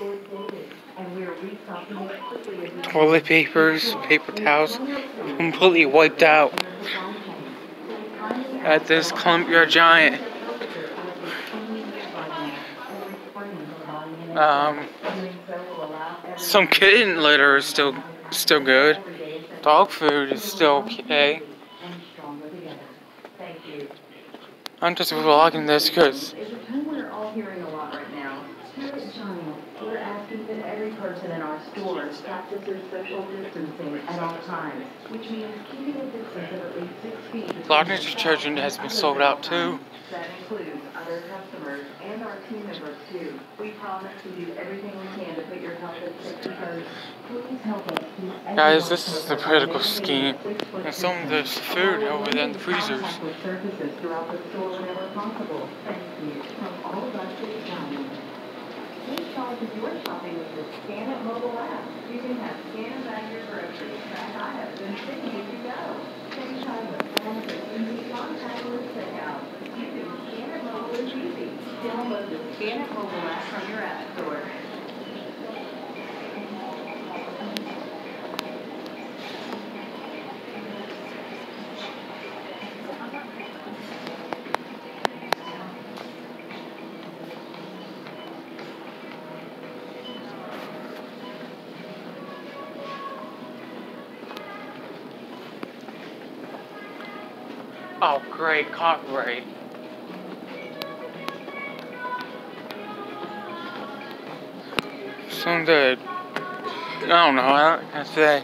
Toilet papers, paper towels, completely wiped out at this Columbia Giant. Some kitten litter is still good. Dog food is still okay. I'm just vlogging this because we're all hearing a lot right now. Here at Giant, we're asking that every person in our stores practices social distancing at all times, which means keeping a distance of at least 6 feet. laundry detergent has been sold out too. That includes other customers and our team members too. We promise to do everything we can to put your health and safety first. Please help us. Guys, this is the political scheme. And some of this food over there in the freezers. Surfaces throughout the store whenever possible. Thank you. From all of us at Giant. Take charge of your shopping with the Scan It mobile app. You can have scan bag your groceries, track items, and send you to go. Take time with benefits and be contactless checkout. Using Scan It mobile is easy. Download the Scan It mobile app from your app store. Oh, great, copyright. Some good. I don't know, I don't can say.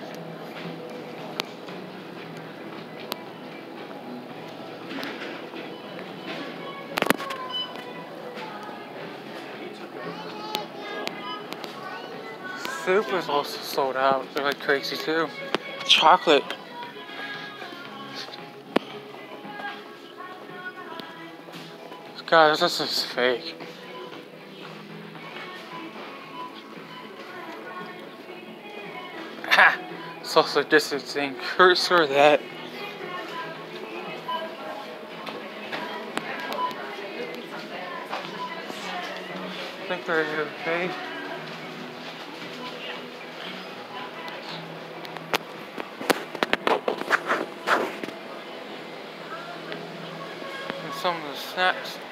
Soup is also sold out. They're like crazy too. Chocolate. Guys, this is fake. Ha! Social distancing. Cursor that. I think they're okay. And some of the snacks.